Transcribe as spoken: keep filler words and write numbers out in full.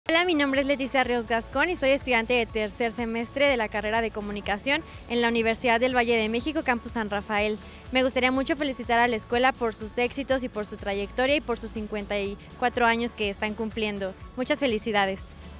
Hola, mi nombre es Leticia Ríos Gascón y soy estudiante de tercer semestre de la carrera de Comunicación en la Universidad del Valle de México, Campus San Rafael. Me gustaría mucho felicitar a la escuela por sus éxitos y por su trayectoria y por sus cincuenta y cuatro años que están cumpliendo. Muchas felicidades.